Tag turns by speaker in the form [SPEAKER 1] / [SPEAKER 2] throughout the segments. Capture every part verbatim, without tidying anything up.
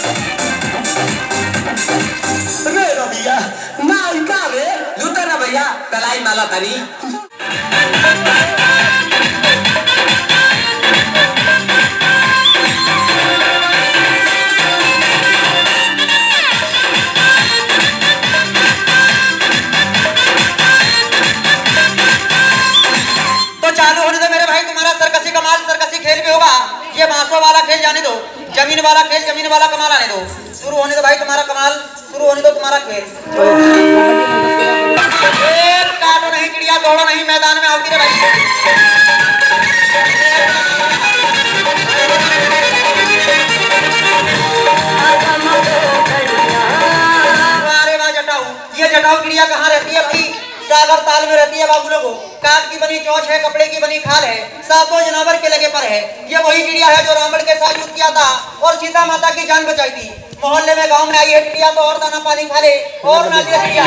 [SPEAKER 1] भैया ना इनका रे लूटा ना भैया तलाई माला तनी
[SPEAKER 2] चालू होने दो मेरे भाई, तुम्हारा सरकसी कमाल सरकसी खेल भी होगा। ये बांसों वाला खेल जाने दो, जमीन वाला खेल जमीन वाला कमाल आने दो। शुरू होने दो भाई तुम्हारा कमाल, शुरू होने दो तुम्हारा खेल। एक काटो नहीं चिड़िया, दौड़ो नहीं मैदान में, आओगी रे भाई। अरे वाह जटाऊ, ये जटाऊ चिड़िया कहाँ रहती है भाई? सागर ताल में रहती है बाबू लोगों। काट की बनी चोंच है, कपड़े की बनी खाल है, सातों जनावर के लगे पर है। ये वही चिड़िया है जो रावण के साथ युद्ध किया था और सीता माता की जान बचाई थी। मोहल्ले में गांव में आई है चिड़िया तो और दाना पानी खा ले और ना दिया चिड़िया।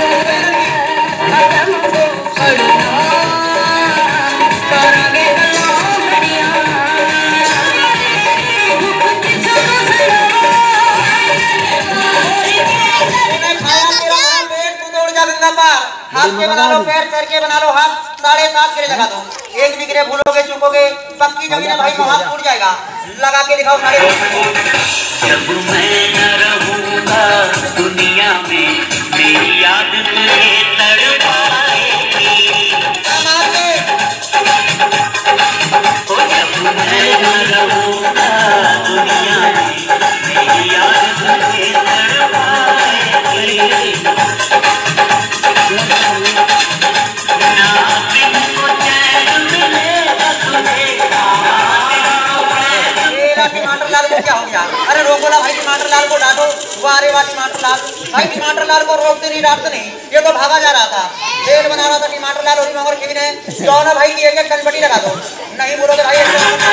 [SPEAKER 2] गंगा पार हाथ के बना लो, पैर पैर के बना लो, हाथ साढ़े सात गिरे लगा दो। एक भी गिरे भूलोगे चूकोगे पक्की जमीन है भाई, हाथ टूट जाएगा। लगा के दिखाओ साढ़े।
[SPEAKER 3] जब मैं न रहूंगा दुनिया में मेरी याद तुझे तड़पाएगी। ओ जब मैं न रहूंगा दुनिया में मेरी याद तुझे तड़पाएगी।
[SPEAKER 2] टमाटर लाल को क्या हो गया? अरे रोको ला भाई, टमाटर लाल को डांटो। वारे वाह टमाटर लाल भाई, टमाटर लाल को रोकते नहीं डांटते नहीं, ये तो भागा जा रहा था, जेल बना रहा था टमाटर लाल और मगर किसी ने दोनों भाई की एक एक कनपटी लगा दो। नहीं बोलोगे भाई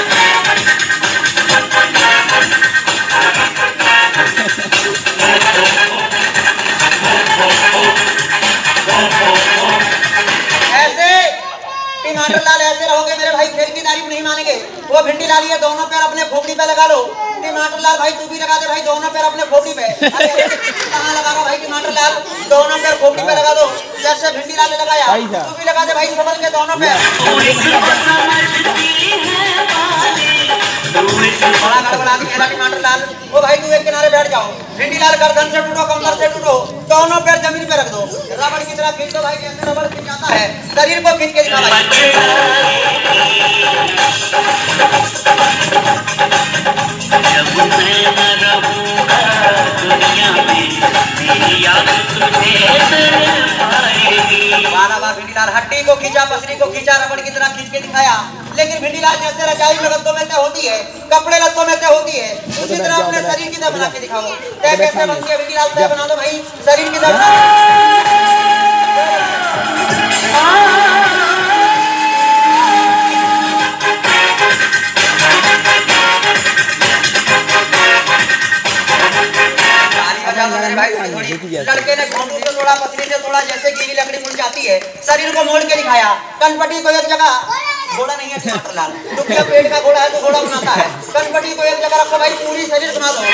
[SPEAKER 2] ऐसे टमाटर लाल ऐसे रहोगे मेरे भाई, खेल की तारीफ नहीं मानेंगे। वो भिंडी लाल ये दोनों पैर अपने खोपड़ी पे लगा लो। टमाटर लाल भाई तू भी लगा दे भाई दोनों पैर अपने खोपड़ी पे। अरे कहाँ लगा रहा भाई टमाटर लाल? दोनों पैर खोपड़ी पे लगा दो, जैसे भिंडी लाल ने लगाया तू भी लगा दे भाई संभल के दोनों पैर। बड़ा गड़बड़ा दिया टमाटर लाल। वो भाई तू एक किनारे बैठ जाओ, भिंडी लाल गर्दन से टूटो, कमर से टूटो, दोनों पैर जमीन पे रख दो, रबड़ की तरह खींच दो भाई, जैसे रबड़ खींच जाता है शरीर को खींच के दिखा भाई।
[SPEAKER 3] जब मैं न रहूंगा दुनिया में मेरी याद तुझे तड़पाएगी।
[SPEAKER 2] वाला वाह भिंडी लाल, हड्डी को खींचा, पसली को खींचा, रबड़ की तरह खींच के दिखाया। लेकिन भिंडी लाल जैसे रजाई में गद्दों में से होती है, कपड़े लत्तों में से होती है, उसी तरह अपने शरीर की तरह बना के दिखाओ। तय कैसे बनती है भिंडी लाल? तय बना दो भाई, शरीर की तरह। लड़के ने घोंटू से थोड़ा, पसली से थोड़ा, जैसे गीली लकड़ी मुड़ जाती है, शरीर को मोड़ के दिखाया। कनपटी को एक जगह, घोड़ा नहीं है टमाटर लाल, दुखिया पेट का घोड़ा है तो घोड़ा बनाता है। कनपटी को एक जगह रखो भाई, पूरी शरीर बना दो।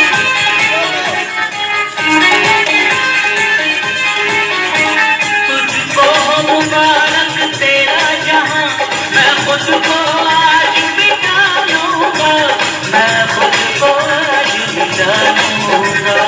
[SPEAKER 3] तुझको मुबारक तेरा जहां, मैं खुद को आज मिटा लूंगा, मैं खुद को आज मिटा लूंगा।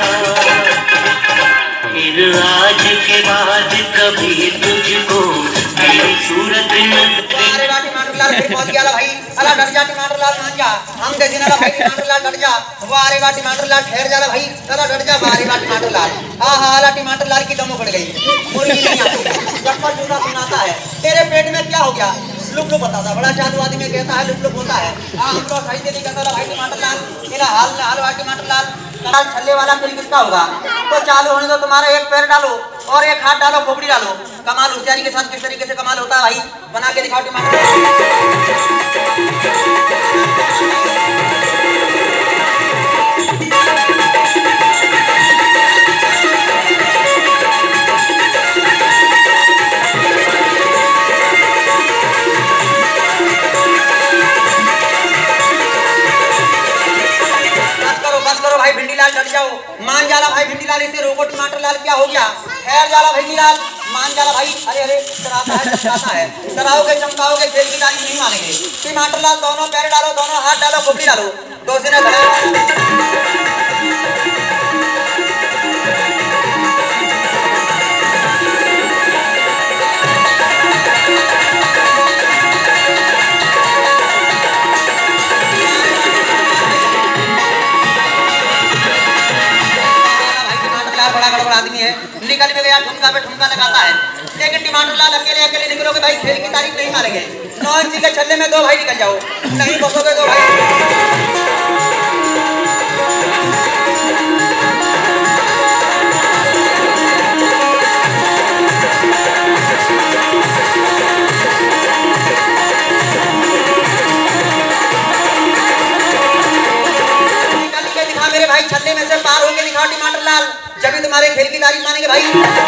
[SPEAKER 3] फिर आज के बाद कभी तुझको मेरी सूरत
[SPEAKER 2] अरे वाह टमाटर लाल फिर पहुंच गया भाई। अला डर जा टमाटर लाल, मान जा, हम दे देना भाई टमाटर लाल डर जा। वाह अरे वाह टमाटर लाल ठहर जा भाई, अला डर जा। वाह अरे वाह टमाटर लाल, हाँ हाँ अला टमाटर लाल की दम उखड़ गई, मुर्गी नहीं आती, चप्पल जूता सुनाता है। तेरे पेट में क्या हो गया? लुक लुक बताता, बड़ा जादू आदमी कहता है लुक लुक होता है। हाँ हमको सही से नहीं कहता भाई टमाटर लाल, मेरा हाल ना हाल भाई टमाटर लाल। लाल छल्ले वाला खेल किसका होगा? तो चालू होने दो, तुम्हारा एक पैर डालो और एक हाथ डालो, खोपड़ी डालो। कमाल होशियारी के साथ किस तरीके से कमाल होता है भाई, बना के दिखाओ टमाटर। बस करो बस करो भाई, भिंडी डट जाओ। मान जाला भाई भिंडी लाल इसे रोको टमाटर लाल क्या हो गया? ठहर जाला भिंडी लाल, मान जाला भाई। अरे अरे डराता है चमकाता है, डराओगे चमकाओगे खेल की तारीफ नहीं मानेंगे। टमाटर लाल दोनों पैर डालो, दोनों हाथ डालो, खोपड़ी डालो, दो से न बड़ा गड़बड़ आदमी है, निकल भी गया ठुमका पे ठुमका लगाता है। लेकिन टमाटर लाल अकेले अकेले निकलोगे भाई खेल की तारीफ नहीं मारेंगे। नौ इंची के छल्ले में दो भाई निकल जाओ, नहीं बसोगे दो भाई। मेरे भाई छल्ले में से पार होके दिखाओ टमाटर लाल, जब भी तुम्हारे खेल की तारीफ मानेंगे भाई।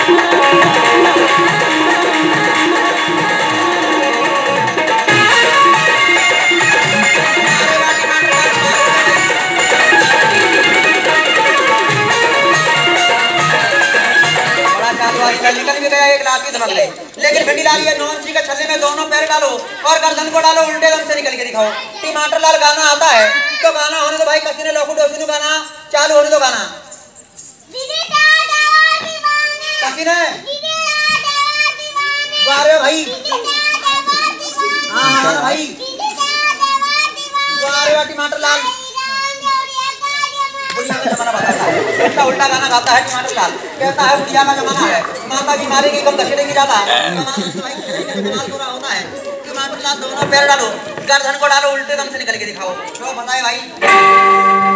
[SPEAKER 2] बड़ा चालू निकल भी गया, एक लाठी धमक ले। लेकिन भिंडी लाल ये नौ इंची के छल्ले में दोनों पैर डालो और गर्दन को डालो, उल्टे दम से निकल के दिखाओ। टमाटर लाल गाना आता है तो गाना होने दो भाई, कसी ने लोकू डोसी ने गाना चालू होने दो, गाना कसी ने वारे भाई। हाँ हाँ भाई वारे टमाटर लाल बुढ़िया का जमाना बताता है, उल्टा उल्टा गाना गाता है टमाटर लाल, कहता है बुढ़िया का जमाना है, माता की मारेगी कम दशेड़ेगी ज्यादा। होता है टमाटर लाल दोनों पैर डालो, गर्दन को डालो, उल्टे दम से निकल के दिखाओ, तो बताए भाई।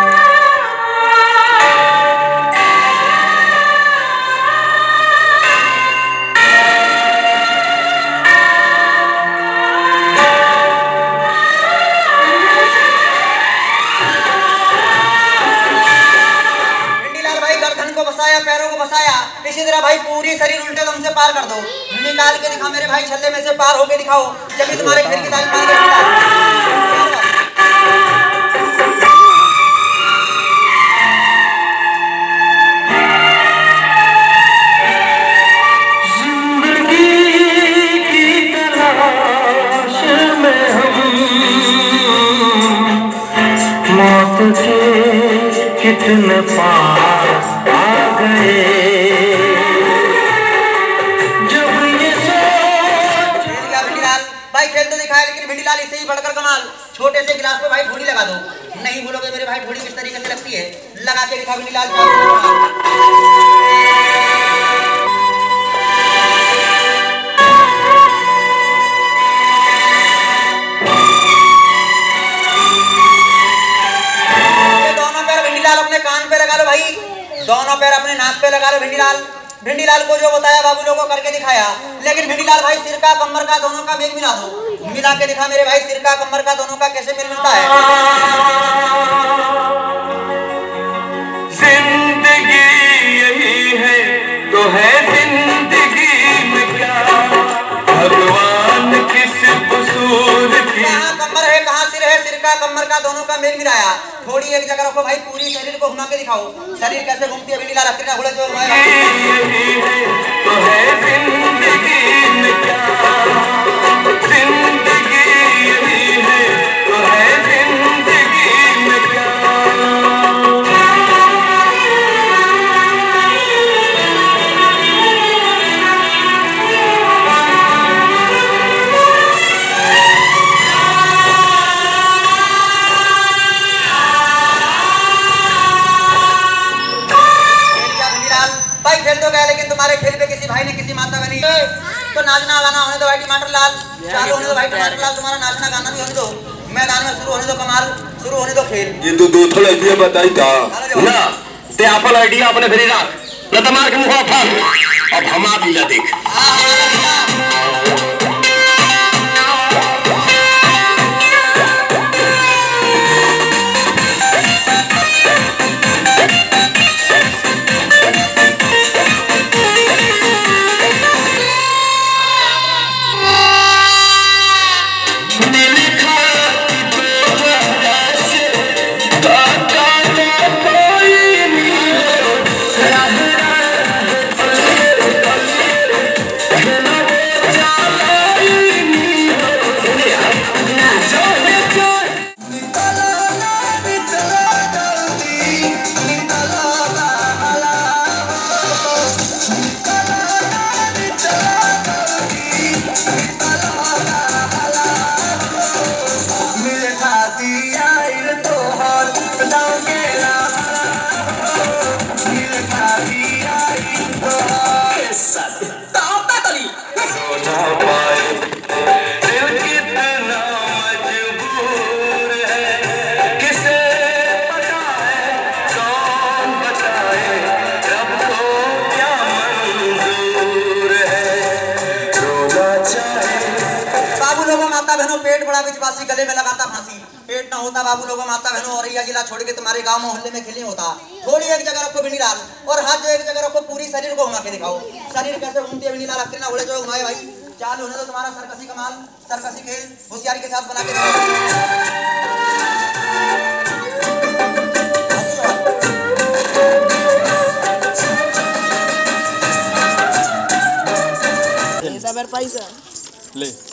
[SPEAKER 2] पैरों को बसाया, इसी तरह भाई पूरी शरीर उल्टे दम से पार कर दो, निकाल के दिखा मेरे भाई, छल्ले में से पार होके दिखाओ, जब भी तुम्हारे खेल की तारीफ मानेंगे।
[SPEAKER 3] कितने पास आ गए जब ये सोच।
[SPEAKER 2] भाई खेल तो दिखाया, लेकिन भिंडी लाल इससे ही बढ़कर कमाल। छोटे से गिलास पे भाई ढोली लगा दो, नहीं भूलोगे मेरे भाई ढोली किस तरीके से लगती है, लगा के दिखा भिंडी लाल। अपने कान पे लगा लो भाई, दोनों पैर अपने नाक पे लगा लो। भिंडी लाल भिंडी लाल को जो बताया बाबू लोगों को करके दिखाया, लेकिन भिंडी लाल भाई सिर का कमर का दोनों का मेल मिला दो, मिला के दिखा मेरे भाई, सिर का कमर का दोनों का कैसे मेल मिलता है।
[SPEAKER 3] जिंदगी यही है तो है जिंदगी में क्या, भगवान किस कसूर की।
[SPEAKER 2] कहाँ कमर है कहाँ सिर है, सिर का कमर का दोनों का मेल मिलाया। थोड़ी एक जगह रखो भाई, पूरी शरीर को घुमा के दिखाओ, शरीर कैसे घूमती है भिंडी लाल, अक्री ना घोड़े जो
[SPEAKER 3] तो है जिंदगी में क्या, जिंदगी यही है तो है जिंदगी में क्या।
[SPEAKER 2] खेल तो गया, लेकिन तुम्हारे खेल पे किसी भाई ने किसी माता का नहीं, तो नाचना गाना होने दो भाई टमाटर लाल, चालू होने दो भाई टमाटर लाल, तुम्हारा नाचना गाना भी होने दो, मैदान में शुरू होने दो, कमाल शुरू होने दो खेल।
[SPEAKER 4] ये तो दो थोड़ा आइडिया बताई था
[SPEAKER 1] ना, ते आपन आइडिया अपने फिर राख न त मार के मुंह फाड़, अब हम आप लीला देख।
[SPEAKER 3] कोई
[SPEAKER 2] पेट बड़ा विचवासी गले में लगाता फांसी। पेट ना होता बाबू लोगों माता बहनों और यह जिला छोड़ के तुम्हारे गांव मोहल्ले में खेलने होता। थोड़ी एक जगह रखो बिनीलाल और हाथ जो एक जगह रखो, पूरी शरीर को घुमा के दिखाओ। शरीर कैसे घूमती है बिनीलाल, अक्ल ना उड़े जो घुमाए भाई। चालू होने तो तुम्हारा सरकसी कमाल, सरकसी खेल होशियारी के साथ बना के
[SPEAKER 5] पैसा ले